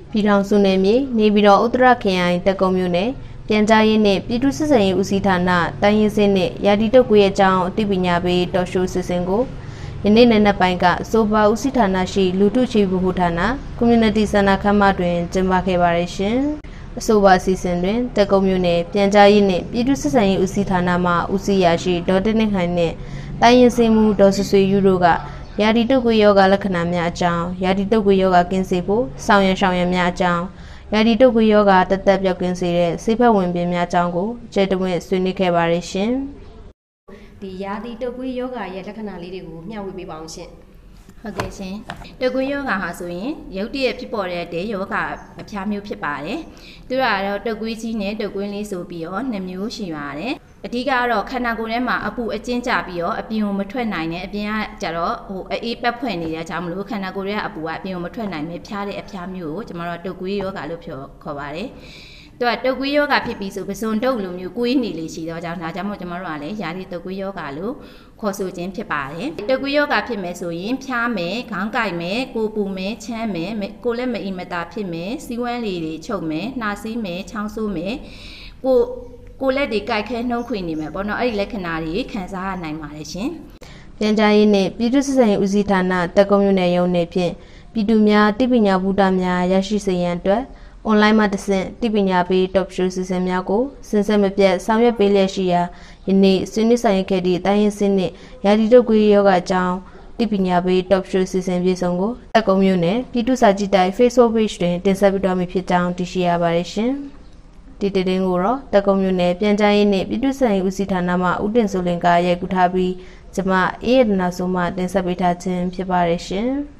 ပြည်ထောင်စုနယ်မြေနေပြည်တော်ဥတ္တရခရိုင်တက်ကုံမြို့နယ်ပြန်ကြားရေးနှင့်ပြည်သူ့စစ်ဆင်ရေးဦးစီးဌာနတိုင်းရင်းစစ်နှင့်ရာဒီတုတ်ကွေးအကြောင်းအသိပညာပေးတော်ရှိုးစစ်စင်ကိုယနေ့နေ့နက်ပိုင်းကစိုးပါဦးစီးဌာနရှိလူထုချီဗဟုဌာန Community Center ခမ်းမတွင်ကျင်းပခဲ့ပါရရှင်အဆိုပါစီစဉ်တွင်တက်ကုံမြို့နယ်ပြန်ကြားရေးနှင့်ပြည်သူ့စစ်ဆင်ရေးဦးစီးဌာနမှဦးစီးရာရှိဒေါ်တင်နှခိုင်နှင့်တိုင်းရင်းစစ်မှုဒေါ်ဆွေယူတို့ကရာဒီတုတ်ကွေးယောဂလက္ခဏာများအကြောင်းရာဒီတုတ်ကွေးယောဂကင်းစေဖို့ဆောင်ရန်ရှောင်ရန်များအကြောင်းရာဒီတုတ်ကွေးယောဂတသက်ပြောက်ကင်းစေတဲ့ဆေးဖက်ဝင်ပင်များအကြောင်းကိုကျဲတဝင့်ဆွေးနွေးခဲ့ပါရရှင်ဒီရာဒီတုတ်ကွေးယောဂရဲ့လက္ခဏာလေးတွေကိုမျှဝေပေးပါအောင်ရှင်ဟုတ်ကဲ့ရှင်တုတ်ကွေးယောဂဟာဆိုရင်ရုတ်တရက်ဖြစ်ပေါ်တဲ့ယောဂအဖျားမျိုးဖြစ်ပါတယ်သူကတော့တုတ်ကွေးကြီးနဲ့တုတ်ကွေးလေးဆိုပြီးတော့2မျိုးရှိပါတယ်အဓိကတော့ခန္ဓာကိုယ်ထဲမှာအပူအကျဉ်းကျပြီးတော့အပြင်ကိုမထွက်နိုင်တဲ့အပြင်ကကျတော့အေးပက်ဖွင့်နေတဲ့ကြောင့်မလို့ခန္ဓာကိုယ်ရဲ့အပူကအပြင်ကိုမထွက်နိုင်ပဲဖျားတဲ့အဖျားမျိုးကိုကျွန်တော်တို့တုတ်ကွေးယောဂလို့ခေါ်ပါတယ်သူကတုတ်ကွေးယောဂဖြစ်ပြီးဆိုပစွန်တုတ်လိုမျိုးကွေးနေလေရှိတော့ကြောင့်ဒါကြောင့်မို့ကျွန်တော်တို့ကလည်းယာတိတုတ်ကွေးယောဂလို့ခေါ်ဆိုခြင်းဖြစ်ပါတယ်တုတ်ကွေးယောဂဖြစ်မယ်ဆိုရင်ဖျားမယ်ခေါင်းကိုက်မယ်ကိုပူမယ်ချမ်းမယ်ကိုလည်းမအိမ်မသာဖြစ်မယ်စီးဝမ်းလေးတွေချုပ်မယ်နှာစေးမယ်ချောင်းဆိုးမယ်ကိုလက်တွေကြိုက်ခဲနှုံးခွေနေမယ်ပေါ့နော်အဲ့ဒီလက္ခဏာတွေခံစားရနိုင်ပါတယ်ရှင်ပြန်ကြားရေးနှင့်ပြည်သူ့စစ်ဆင်ရေးဦးစီးဌာနတက်ကုံမြို့နယ်ရုံးနှင့်ဖြင့်ပြည်သူများတိပညာဗုဒ္ဓများရရှိစေရန်အတွက်အွန်လိုင်းမှာတဆင့်တိပညာပေး top show စီစဉ်များကိုစဉ်ဆက်မပြတ်ဆောင်ရွက်ပေးလျက်ရှိရာယနေ့ဆွေးနွေးဆိုင်ခဲ့သည့်တိုင်းရင်းစစ်နှင့်ရာဒီတုတ်ကွေးယောဂအကြောင်းတိပညာပေး top show စီစဉ်ပြေဆုံးကိုတက်ကုံမြို့နယ်ပြည်သူ့စာကြည့်တိုင်း Facebook page တွင်တင်ဆက်ပေးသွားမည်ဖြစ်ကြောင်းသိရှိရပါတယ်ရှင်ဒီတည်င်းကိုတော့တက်ကုံမြို့နယ်ပြန်ကြားရေးနှင့်ပြည်သူ့ဆိုင်ဦးစီးဌာနမှဦးတင်စိုးလင်ကရိုက်ကူးထားပြီးကျမအေးရတနာဆိုမှတင်ဆက်ပေးထားခြင်းဖြစ်ပါတယ်ရှင်